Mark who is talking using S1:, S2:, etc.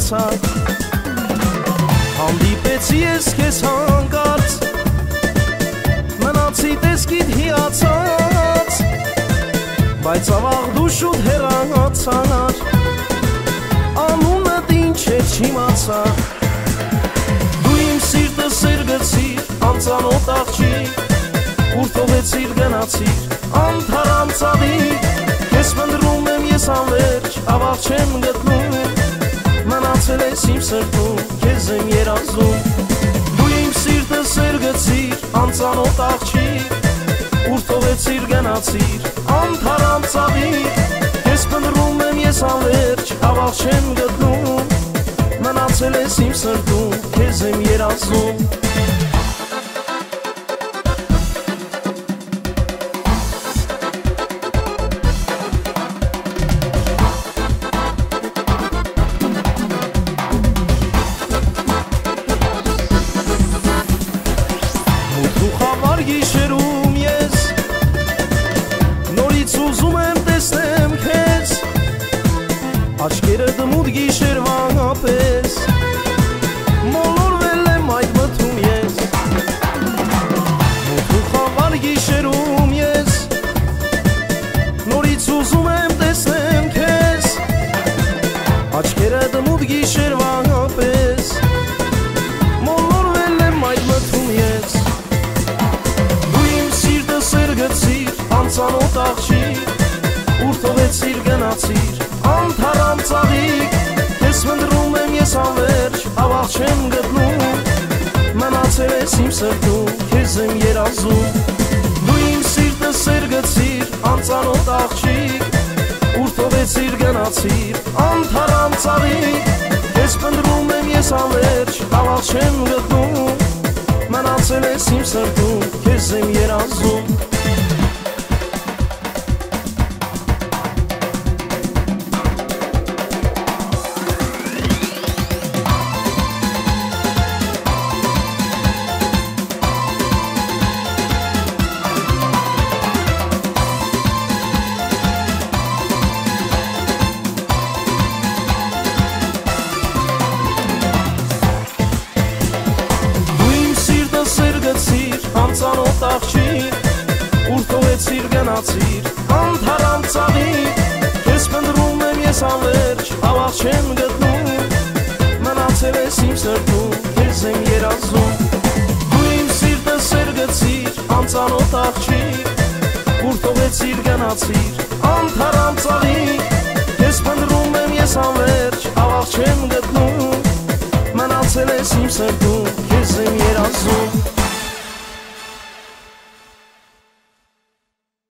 S1: մնացած Հանդիպեցի ես քեզ հանկարծ Մնացի տեսքիդ հիացած Բայց ավաղ դու շուտ հեռացար Անունդ ինչ է չիմացա Դու իմ սիրտը սերգեցիր անծանոթ աղջիկ Ուր թողեցիր գնացիր անթարան ծավիկ Քեզ մնդրում եմ ես անվերջ ավաղ չեմ գտնում Մնացել ես իմ սրտում քեզ եմ երազում Դու իմ սիրտը սերգեցիր անծանոթ աղջիկ Ուր թողեցիր գնացիր անթարան ծավիկ Քեզ մնդրում եմ ես անվերջ ավաղ չեմ գտնում Մնացել ես իմ սրտում քեզ եմ երազում Գիշերում ես նորից ուզում եմ տեսնեմ քեզ Աչքերդ մութ գիշերվա պես Մոլորվել եմ այդ մթում ես Մութ ու խավար գիշերում ես նորից ուզում եմ տեսնեմ քեզ Աչքերդ մութ գիշերվա պես Մոլորվել եմ այդ մթում ես Անծանոթ աղջիկ Ուր թողեցիր գնացիր անթարան ծաղիկ Քեզ մնդրում եմ ես անվերջ ավաղ չեմ գտնում Մնացել ես իմ սրտում քեզ եմ երազում Դու իմ սիրտը սերգեցիր անծանոթ աղջիկ Ուր թողեցիր գնացիր անթարան ծաղիկ Քեզ մնդրում եմ ես անվերջ ավաղ չեմ գտնում Մնացել ես իմ սրտում քեզ եմ երազում Անծանոթ աղջիկ Ուր թողեցիր գնացիր անթարան ծաղիկ Քեզ մնդրում եմ ես անվերջ ավաղ չեմ գտնում Մնացել ես իմ սրտում քեզ եմ երազում Դու իմ սիրտը սերգեցիր անծանոթ աղջիկ Ուր թողեցիր գնացիր անթարան ծաղիկ Քեզ մնդրում եմ ես անվերջ ավաղ չեմ գտնում Մնացել ես իմ սրտում քեզ եմ երազում